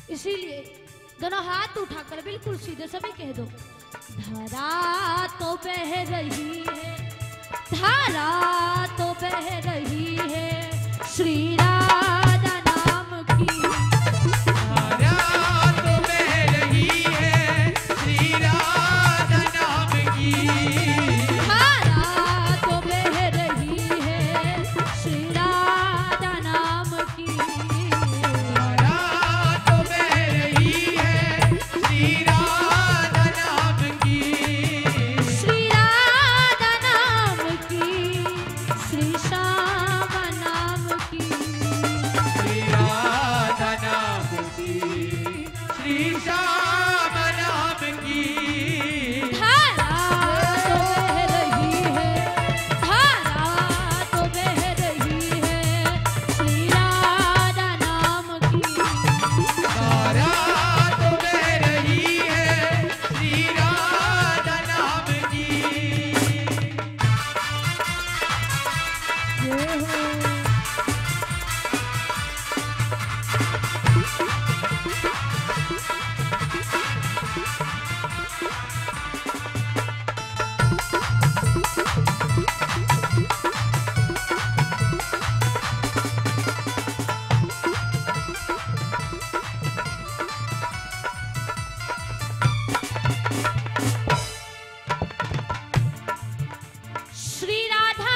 इसीलिए दोनों हाथ उठाकर बिल्कुल सीधे सभी कह दो, धारा तो बह रही है, धारा तो बह रही है श्री राधा नाम की, धारा तो बह रही है श्री राधा नाम की, धारा तो बह रही है श्री राधा नाम की, धारा तो बह रही है श्री राधा नाम की, श्री राधा नाम की, श्री श्याम नाम की, श्री राधा नाम की, श्री श्याम नाम की, धारा तो बह रही है, धारा तो बह रही है श्री राधा नाम की, धारा तो बह रही है श्री राधा नाम की। जय हो। श्री राधा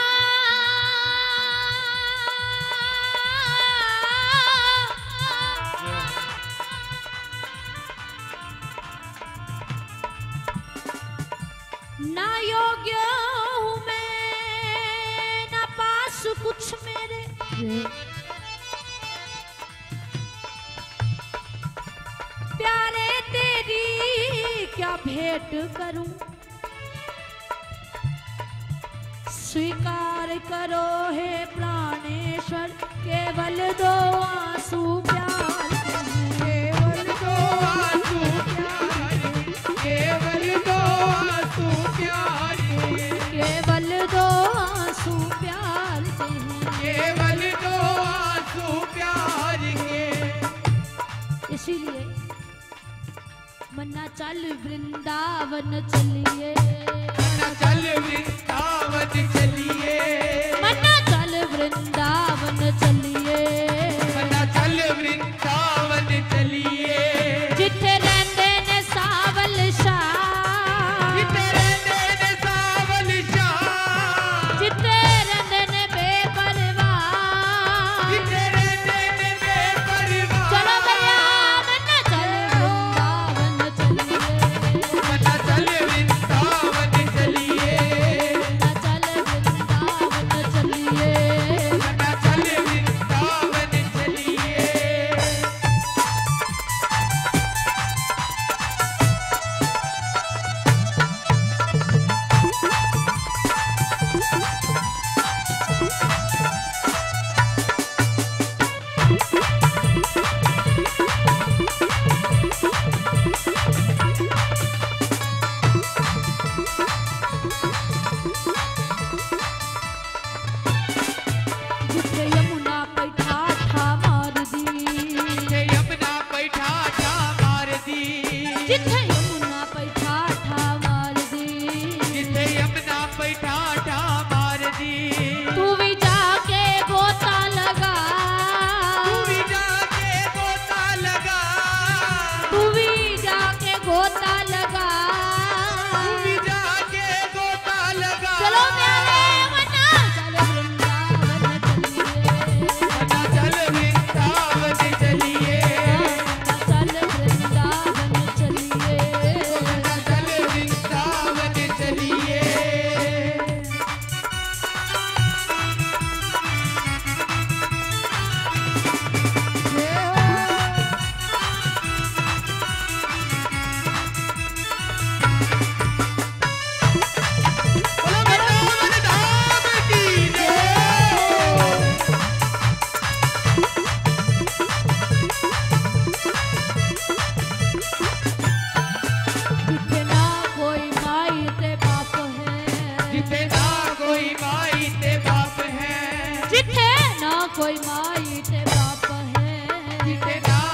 ना योग्य हूँ मैं, ना पास कुछ मेरे, प्यारे तेरी क्या भेंट करूं, स्वीकार करो हे प्राणेश्वर, केवल दो आंसू प्यार के, केवल दो आंसू प्यार के, केवल दो आंसू प्यार के, केवल दो आंसू प्यार के, केवल दो आंसू प्यार के। इसीलिए मन्ना चल वृंदावन चलिए, मन्ना चल वृंदावन चलिए, मन्ना चल वृंदावन चलिए, मन्ना चल वृंदावन चलिए, जिथे रहंदे ने सावल शाह, जिथे रहंदे ने सावल शाह, जिथे रहंदे ने बेपरवाह, जिथे रहंदे ने बेपरवाह। चलो भैया मन्ना चल वृंदावन चलिए, मन्ना चल वृंदावन चलिए, मन्ना चल वृंदावन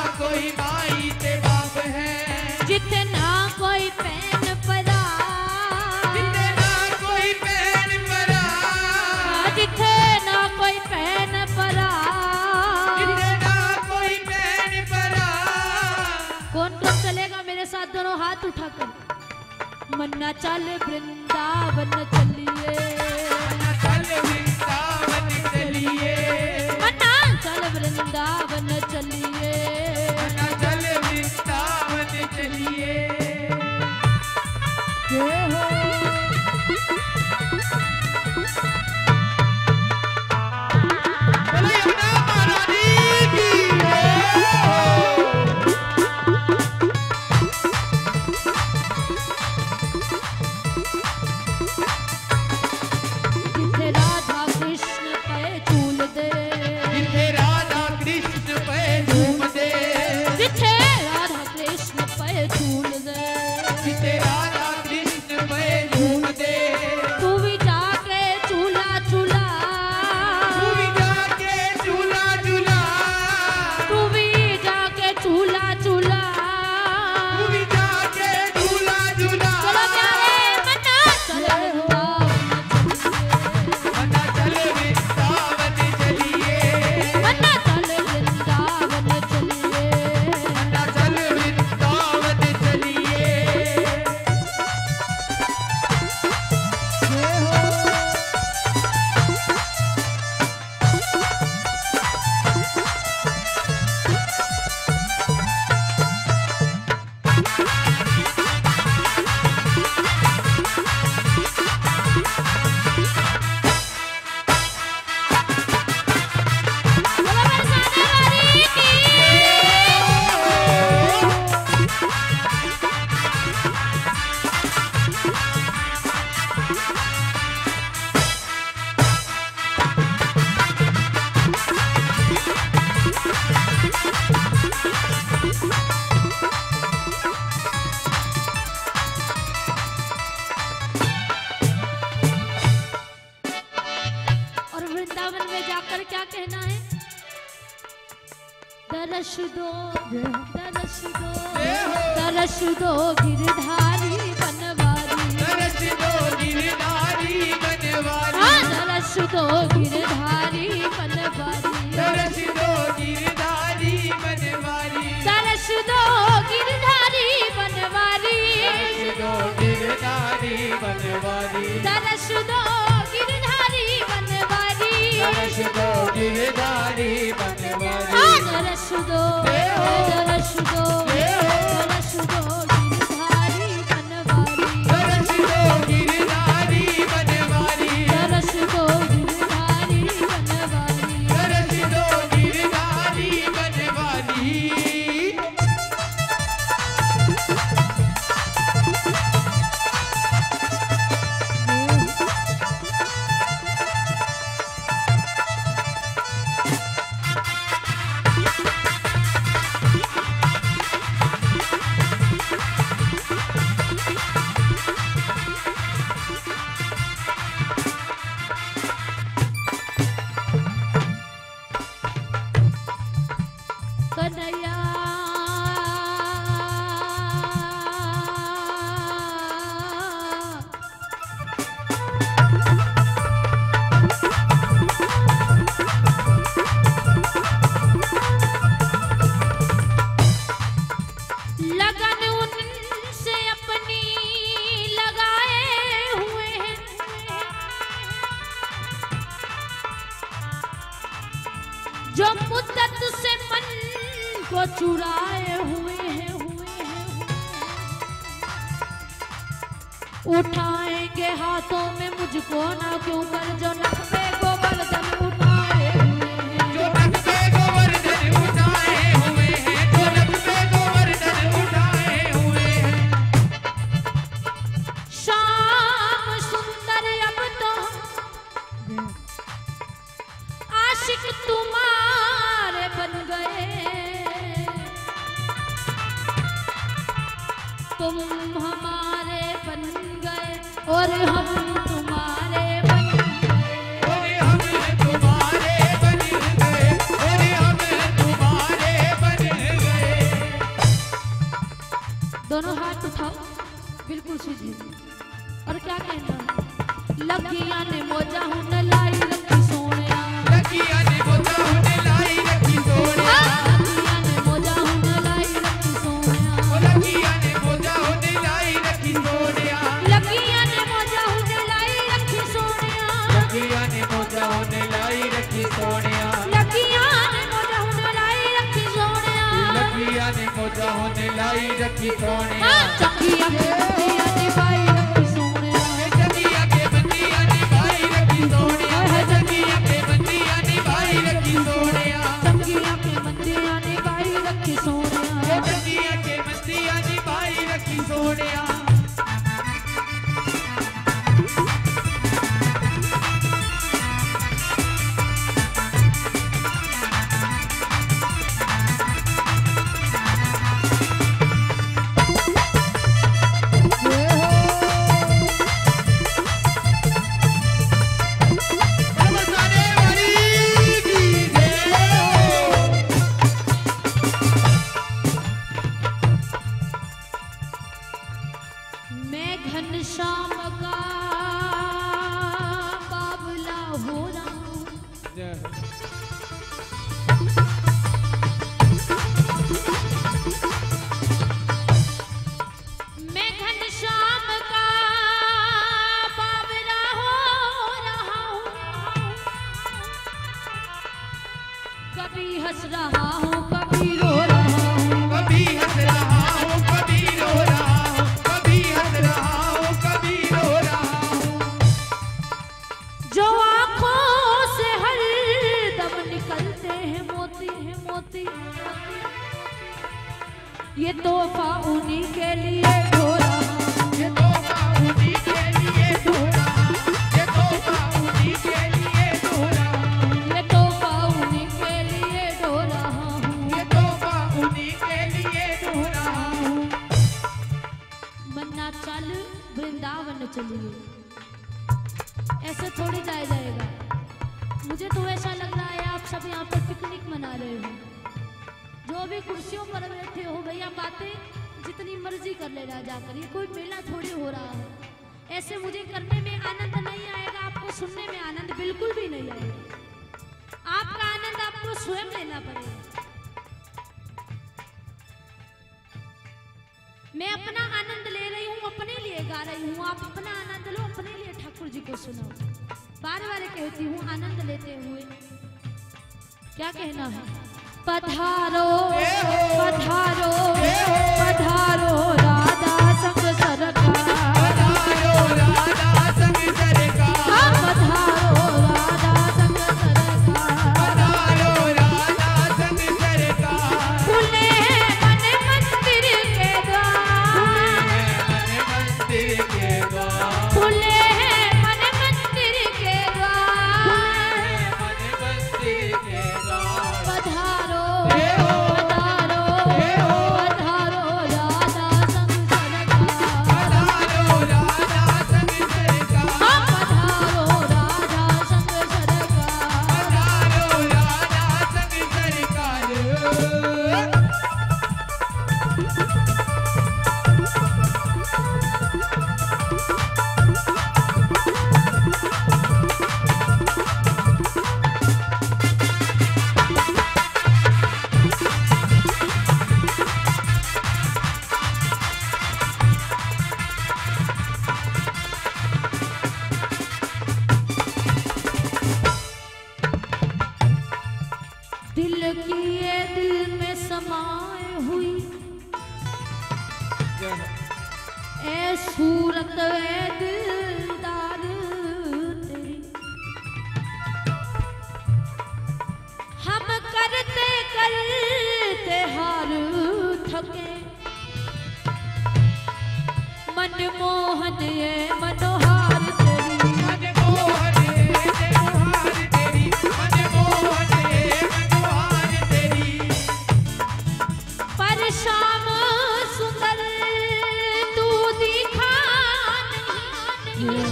कोई माई ते बाप है, जिथे ना कोई भैन भरा, जिथे ना कोई भैन भरा, जिथे ना कोई भैन भरा, जिथे ना कोई भैन भरा। कौन कौन चलेगा मेरे साथ दोनों हाथ उठाकर? मन्ना चल वृंदावन चलिए, मन्ना चल वृंदावन चलिए, मन्ना चल वृंदावन चलिए, मन्ना चल वृंदावन चलिए। जय हो। बोलो यमुना महारानी की जय हो। जिथे राधा कृष्ण पे झूल दे, जिथे राधा कृष्ण पे झूम दे, जिथे राधा कृष्ण पे झूल दे, जिथे राधा कृष्ण पे झूम दे, तू भी जाके झूला झूला, तू भी जाके झूला झूला, तू भी जाके झूला झूला। तू भी जाके झूला झूला। चलो प्यारे मन्ना चल वृंदावन चलिए, मन्ना चल वृंदावन चलिए, मन्ना चल वृंदावन चलिए। मन्ना चल वृंदावन चलिए। जय हो। बोलो बरसाने वाली की। और वृंदावन में जाकर क्या कहना है? दर्श दो, दर्श दो, दर्श दो गिरधारी बनवारी, दर्श दो गिरधारी बनवारी, हाँ दर्श दो गिरधारी बनवारी, दर्श दो गिरधारी बनवारी, दर्श दो गिरधारी बनवारी, दर्श दो गिरधारी बनवारी, दर्श दो गिरधारी बनवारी, दर्श दो गिरधारी बनवारी। हाँ दर्श दो, दर्श दो, दर्श दो गिरधारी बनवारी, दर्श दो गिरधारी बनवारी, दर्श दो गिरधारी बनवारी। दर्श दो गिरधारी बनवारी। कन्हैया लगन उनसे अपनी लगाए हुए हैं, जो मुद्दत से मन को चुराए हुए हैं, उठाएंगे हाथों में मुझको ना क्यों कर, जो नख पे गोवर्धन उठाए हुए हैं, जो नख पे गोवर्धन उठाए हुए हैं, जो नख पे गोवर्धन उठाए हुए हैं। शाम सुंदर अब तो आशिक तुम्हारे बन गए, तुम हमारे बन गए और हम तुम्हारे बन गए, और हम तुम्हारे बन गए, और हम तुम्हारे बन गए। बिल्कुल सीधी। और क्या कहना है? लगिया ने मोजा हुन लाई रखी सोनिया, लगिया ने मोजा हुन लाई रखी सोनिया, लगिया ने मोजा हुन लाई रखी सोनिया, लगिया ने मोजा हुन लाई रखी सोनिया, लगिया ने मोजा हुन लाई रखी सोनिया, लगिया ने मोजा हुन लाई रखी सोनिया, लगिया ने मोजा हुन लाई रखी सोनिया, लगिया ने मोजा हुन लाई रखी सोनिया, चकिया के बंदिया दी बाई रखी सोनिया, जगिया के बंदिया नी भाई रखी सोनिया, जगिया के बंदिया नी भाई रखी सोनिया, चकिया के बंदिया दी बाई रखी सोनिया, जगिया के बंदिया नी भाई रखी सोनिया। मैं घनश्याम का बाबला हो रहा हूँ, मैं घनश्याम का बाबला हो रहा हूँ, कभी हंस रहा हूँ कभी रो रहा हूँ, कभी हंस रहा हूँ कभी रो रहा हूँ, कभी हंस रहा हूँ कभी रो रहा हूँ, जो आँखों से हर दम निकलते हैं मोती, ये तोहफा उन्हीं के लिए ढो रहा हूँ, ये तोहफा उन्हीं के लिए ढो रहा हूँ, ये तोहफा उन्हीं के लिए ढो रहा हूँ, ये तोहफा उन्हीं के लिए ढो रहा हूँ, ये तोहफा उन्हीं के लिए ढो रहा हूँ। मन्ना चल वृंदावन चलिए, ऐसे थोड़ी जाया जाएगा। मुझे तो ऐसा लग रहा है आप सब यहाँ पर पिकनिक मना रहे हो, जो भी कुर्सियों पर बैठे हो भैया बातें जितनी मर्जी कर लेना जाकर, ये कोई मेला थोड़ी हो रहा है। ऐसे मुझे करने में आनंद नहीं आएगा, आपको सुनने में आनंद बिल्कुल भी नहीं आएगा। आपका आनंद आपको स्वयं लेना पड़ेगा। मैं अपना आनंद ले रही हूँ, अपने लिए गा रही हूँ, आप अपना आनंद लो, अपने लिए ठाकुर जी को सुनाओ। बार बार कहती हूँ आनंद लेते हुए क्या कहना है? पधारो पधारो पधारो राधा संग सरकार, पधारो राधा संग सरकार, पधारो राधा संग सरकार, पधारो राधा संग सरकार, खुले मन मंदिर के द्वार, मंदिर के द्वार, खुले मन मंदिर के द्वार, मंदिर के द्वार, पधारो पधारो पधारो राधा संग सरकार, पधारो राधा संग सरकार, पधारो राधा संग सरकार। पधारो राधा संग सरकार। दिल की ये दिल में समाए हुई ए सूरत ए दिलदार तेरी, हम करते करते हार थके, मनमोहन ये मनोहार तेरी, मनमोहन मनोहार तेरी, मनमोहन मनोहार तेरी, पर शाम सुंदर तू दिखा नहीं,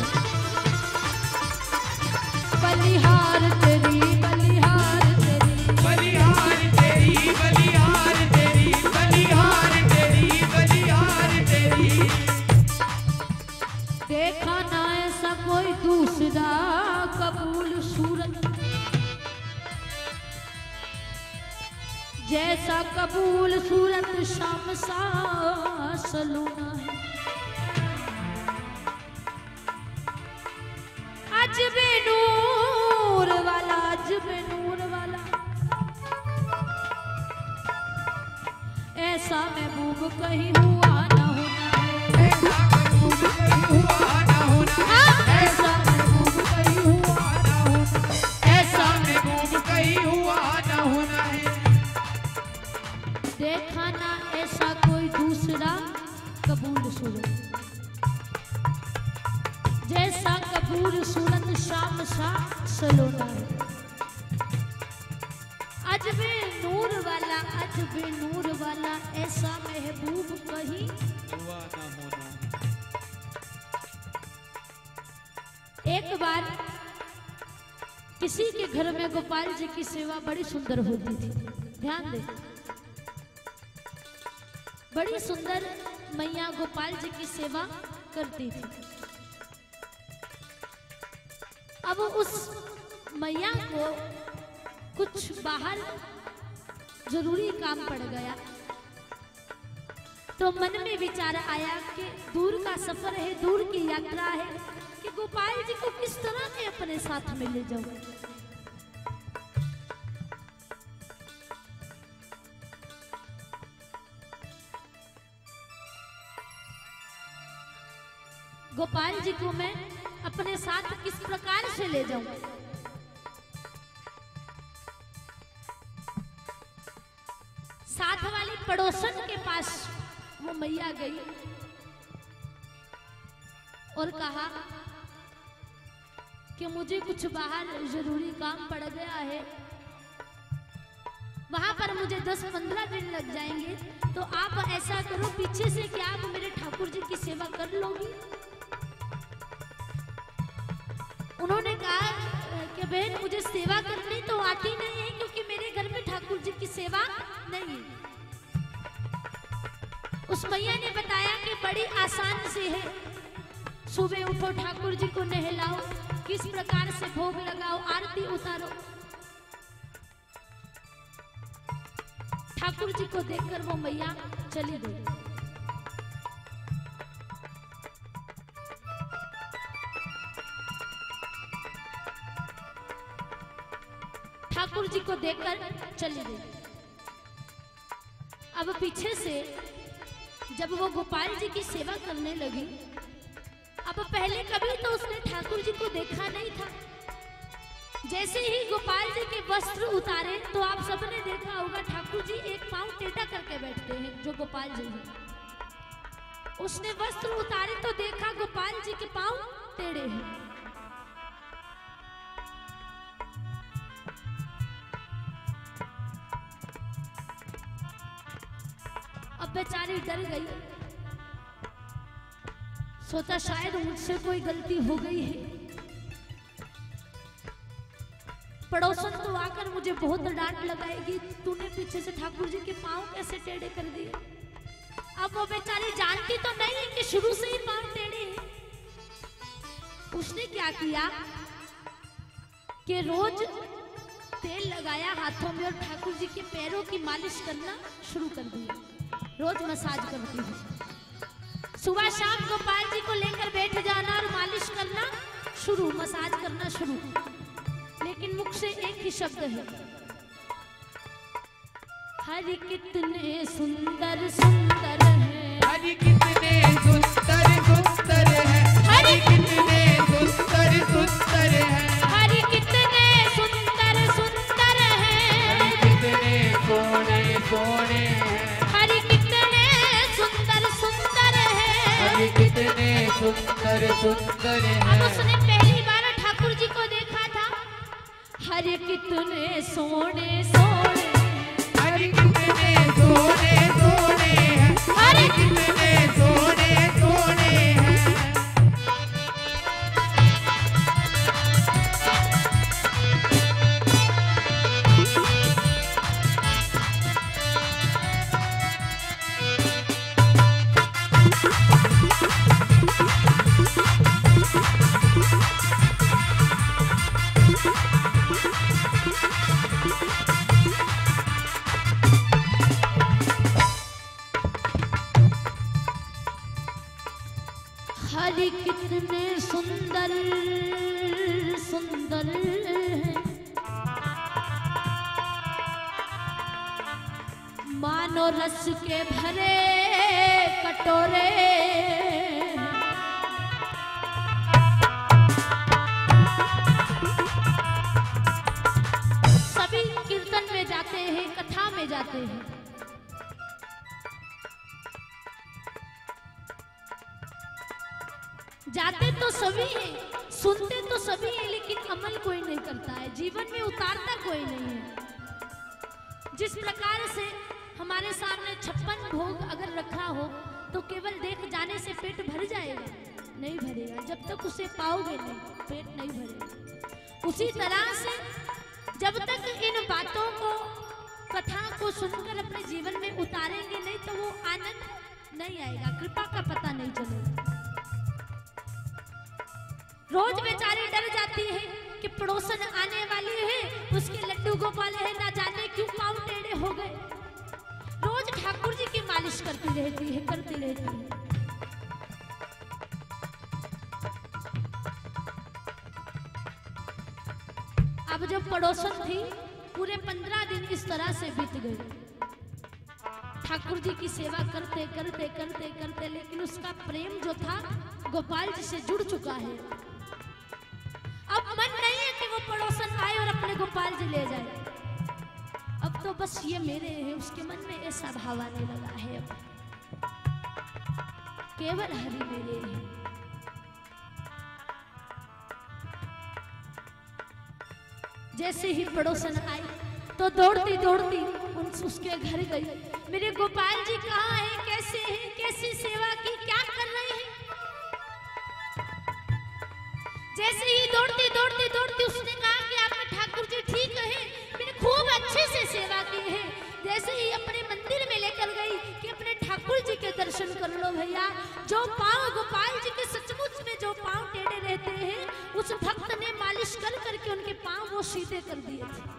बलिहार तेरी बलिहार तेरी, बलिहार तेरी, बलिहार तेरी, बलिहार तेरी, बलिहार तेरी, कबूल सूरत शाम सा सलूना है। अजबे नूर वाला, अजबे नूर वाला, ऐसा महबूब कहीं हुआ ना होना है। ऐसा महबूब कहीं हुआ ना होना है। ऐसा महबूब कहीं हुआ ना होना है। ऐसा महबूब कहीं हुआ ना होना है। देखा ना ऐसा कोई दूसरा कबूल सूरत, जैसा कबूल सूरत शाम सा सलोना है। अजबे नूर वाला, अजबे नूर वाला, ऐसा महबूब कहीं हुआ ना होना। एक बार किसी के घर में गोपाल जी की सेवा बड़ी सुंदर होती थी। ध्यान दे, बड़ी सुंदर मैया गोपाल जी की सेवा करती थी। अब उस मैया को कुछ बाहर जरूरी काम पड़ गया, तो मन में विचार आया कि दूर का सफर है, दूर की यात्रा है, कि गोपाल जी को किस तरह के अपने साथ में ले जाऊं। गोपाल जी को मैं अपने साथ किस प्रकार से ले जाऊं। साथ वाली पड़ोसन के पास वो मैया गई और कहा कि मुझे कुछ बाहर जरूरी काम पड़ गया है, वहां पर मुझे 10-15 दिन लग जाएंगे, तो आप ऐसा करो पीछे से कि आप मेरे ठाकुर जी की सेवा कर लोगी। उन्होंने कहा कि बहन मुझे सेवा करनी तो आती नहीं है, क्योंकि मेरे घर में ठाकुर जी की सेवा नहीं है। उस मैया ने बताया कि बड़ी आसान से है, सुबह उठो, ठाकुर जी को नहलाओ, किस प्रकार से भोग लगाओ, आरती उतारो। ठाकुर जी को देखकर वो मैया चली गई। ठाकुर जी को देखकर चली गई। अब पीछे से जब वो गोपाल जी की सेवा करने लगी, अब पहले कभी तो उसने ठाकुर जी को देखा नहीं था। जैसे ही गोपाल जी के वस्त्र उतारे, तो आप सबने देखा होगा ठाकुर जी एक पांव टेढ़ा करके बैठते हैं, जो गोपाल जी हैं। उसने वस्त्र उतारे तो देखा गोपाल जी के पांव टेढ़े हैं। अब बेचारी डर गई, सोचा शायद मुझसे कोई गलती हो गई है। पड़ोसन तो आकर मुझे बहुत डांट लगाएगी, तूने पीछे से ठाकुर जी के पांव कैसे टेढ़े कर दिए। अब वो बेचारी जानती तो नहीं है कि शुरू से ही पांव टेढ़े हैं। उसने क्या किया कि रोज तेल लगाया हाथों में और ठाकुर जी के पैरों की मालिश करना शुरू कर दिया। रोज मसाज करती है, सुबह शाम गोपाल जी को लेकर बैठ जाना और मालिश करना शुरू, मसाज करना शुरू। लेकिन मुख से एक ही शब्द है, हरि कितने सुंदर सुंदर है, हरि कितने सुंदर सुंदर है, हरि कितने सुंदर सुंदर है, हरि कितने सुंदर सुंदर है, हरि कितने सोने सोने हैं, हरि कितने सुंदर सुंदर है, हरि कितने सुंदर सुंदर अब है। उसने पहली बार ठाकुर जी को देखा था, हरि कितने सोने सोने, हरि कितने सोने सोने हैं, हरि कितने सोने सोने हैं। हरि कितने सुंदर सुंदर हैं, मानो रस के भरे कटोरे। सभी कीर्तन में जाते हैं, कथा में जाते हैं, जाते तो सभी हैं, सुनते तो सभी हैं, लेकिन अमल कोई नहीं करता है, जीवन में उतारता कोई नहीं है। जिस प्रकार से हमारे सामने 56 भोग अगर रखा हो तो केवल देख जाने से पेट भर जाएगा? नहीं भरेगा, जब तक उसे पाओगे नहीं पेट नहीं भरेगा। उसी तरह से जब तक इन बातों को, कथा को सुनकर अपने जीवन में उतारेंगे नहीं तो वो आनंद नहीं आएगा, कृपा का पता नहीं चलेगा। रोज बेचारी डर जाती है कि पड़ोसन आने वाली है, उसके लड्डू गोपाल है, ना जाने क्यों पांव टेढ़े हो गए। रोज ठाकुर जी की मालिश करती रहती है, करती रहती है। अब जब पड़ोसन थी, पूरे 15 दिन इस तरह से बीत गए, ठाकुर जी की सेवा करते करते करते करते, लेकिन उसका प्रेम जो था गोपाल जी से जुड़ चुका है। अब मन नहीं है कि वो पड़ोसन आए और अपने गोपाल जी ले जाए, अब तो बस ये मेरे हैं, उसके मन में ऐसा भाव आने लगा है। अब केवल हरि मेरे हैं। जैसे ही पड़ोसन आई तो दौड़ती दौड़ती उसके घर गई। मेरे गोपाल जी कहाँ हैं, कैसे हैं, कैसी सेवा की, क्या कर रहे हैं? जैसे ही दौड़ती दौड़ती दौड़ती उसने कहा कि आपके ठाकुर जी ठीक है, मैंने खूब अच्छे से सेवा की है। जैसे ही अपने मंदिर में लेकर गई कि अपने ठाकुर जी के दर्शन कर लो भैया, जो पांव गोपाल जी के सचमुच में जो पांव टेढ़े रहते हैं, उस भक्त ने मालिश कर करके उनके पांव वो सीधे कर दिए थे।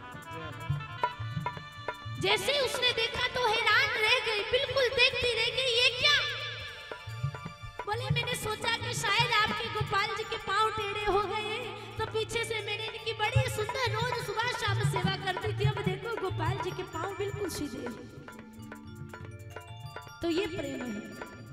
जैसे ही उसने देखा तो हैरान रह गई, बिल्कुल देखती रह गई, ये क्या? बोले मैंने सोचा कि शायद आपके गोपाल जी के पांव टेढ़े हो गए, तो पीछे से मैंने इनकी बड़ी सुंदर रोज सुबह शाम सेवा करती थी, अब देखो गोपाल जी के पांव बिल्कुल सीधे हैं। तो ये प्रेम है।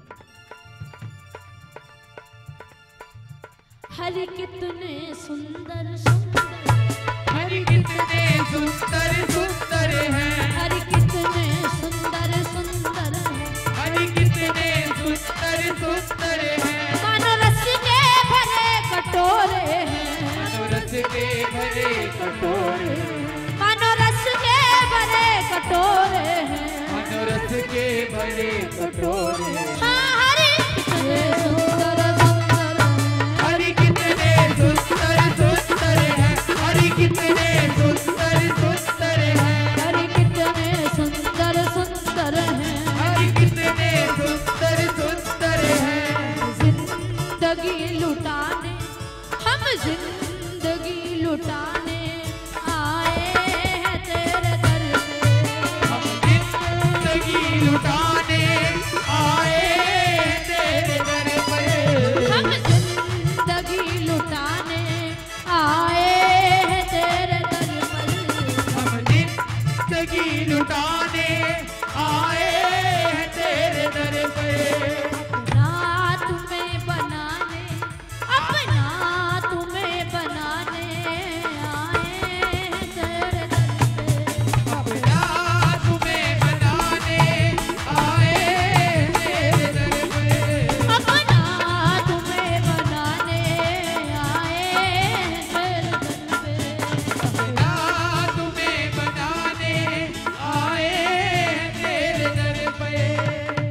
हरि कितने सुंदर सुंदर, हरि कितने सुंदर सुंदर हैं, हरि कितने सुंदर सुंदर हैं, हरि कितने सुंदर सुंदर हैं, मानो रस के भरे कटोरे हैं, मनोरथ के भरे कटोरे, मानो रस के भरे कटोरे हैं, मनोरथ के भरे कटोरे। हाँ हरि कितने सुंदर सुंदर हैं, हरि कितने सुंदर सुंदर हैं, हरि कितने सुंदर सुंदर हैं, हरि कितने सुंदर सुंदर हैं, हरि कितने सुंदर सुंदर हैं। जिंदगी लुटाने, हम जिंदगी लुटाने आए हैं तेरे दर पे, हम जिंदगी लुटाने आए हैं तेरे दर पर, हम जिंदगी लुटाने आए हैं तेरे दर पर। हम जिंदगी लुटाने आए हैं तेरे दर पर। अपना तुम्हें बनाने, अपना तुम्हें बनाने आए हैं तेरे दर पे, अपना तुम्हें बनाने आए हैं तेरे दर पर, अपना तुम्हें बनाने आए हैं तेरे दर पे। अपना तुम्हें बनाने आए हैं तेरे दर पर।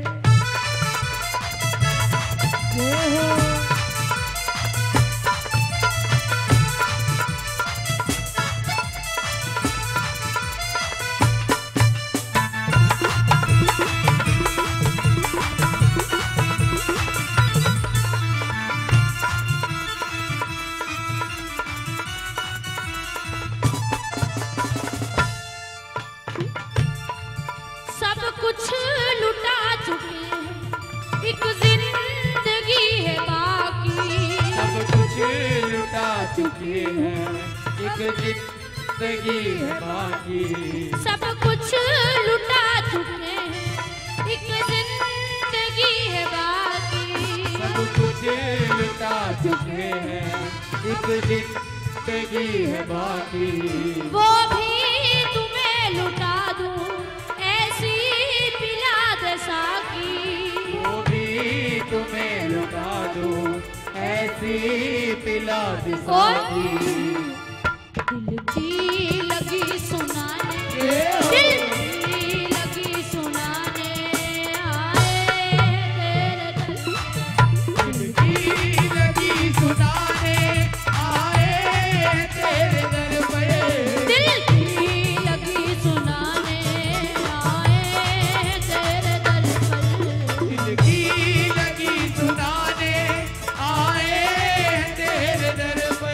सब कुछ लुटा चुके हैं, एक जिंदगी है बाकी, है, एक जिंदगी है बाकी। सब कुछ लुटा चुके हैं, एक जिंदगी है बाकी। सब कुछ लुटा चुके हैं, एक जिंदगी है बाकी। वो भी तुम्हें लुटा दूं, ऐसी पिला दे साकी। वो भी तुम्हें लुटा दूं, ऐसी पिला दे साकी। दिल की लगी सुनाने, दिल की लगी सुनाने आए तेरे दर। दिल की लगी सुनाने आए तेरे दर पे। दिल की लगी सुनाने आए तेरे दर पर। दिल की लगी सुनाने आए तेरे दर पे।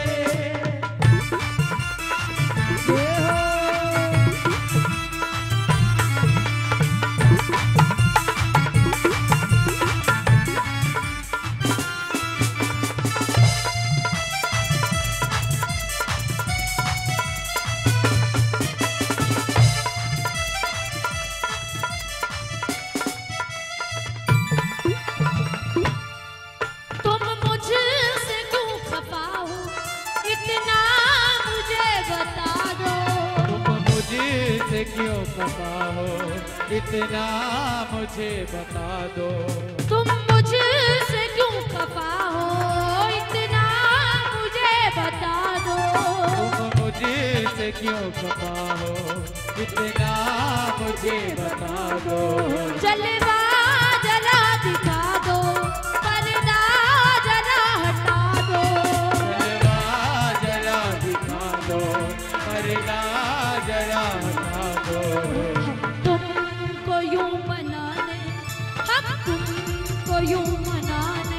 तुम मुझसे क्यों खफा हो, इतना मुझे बता दो। तुम मुझसे क्यों खफा हो, इतना मुझे बता दो। तुम मुझसे क्यों खफा हो, इतना मुझे बता दो। तुम मुझसे क्यों खफा हो, इतना मुझे बता दो। जलवा जला दिखा दो, पर्दा जला हटा दो। जलवा जला दिखा दो, पर्दा जला हटा दो। तुमको यूं मनाने, हम तुमको यूं मनाने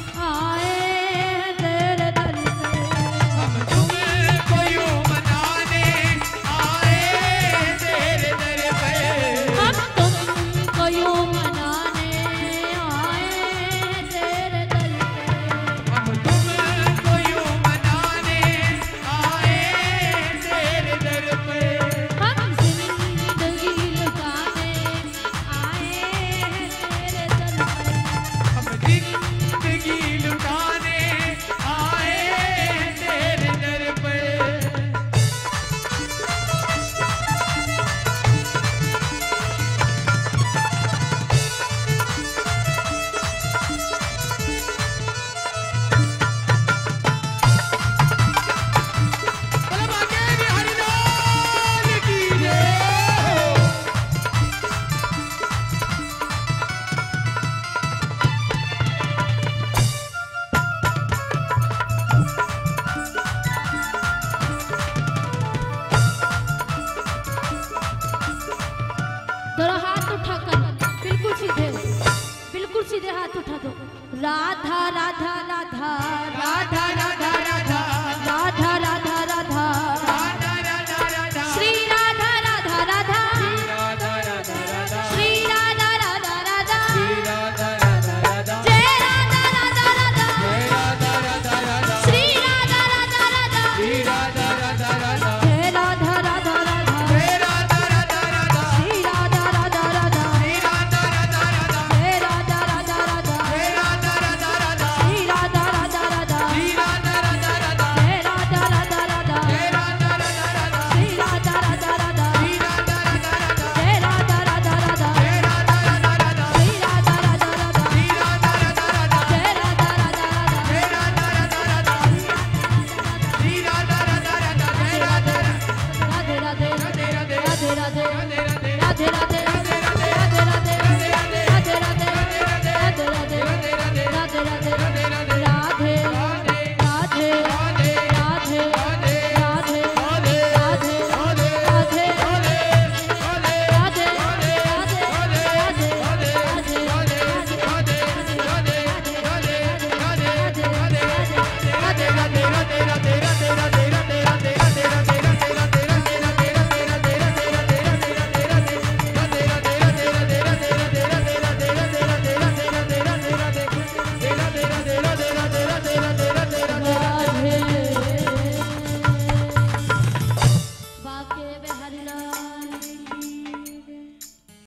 आए तेरे दर पे। हम तुमको यूं मनाने आए तेरे दर पे। हम तुमको यूं मनाने आए तेरे दर पे। हम तुमको यूं मनाने आए तेरे दर पे। हम जिंदगी लुटाने आए तेरे दर पर। हम जिंदगी लुटाने आए तेरे दर पे। बोलो बाके बिहारी लाल की जय हो। दोनों हाथ उठाकर बिल्कुल सीधे हाथ उठा दो। राधा राधा राधा राधा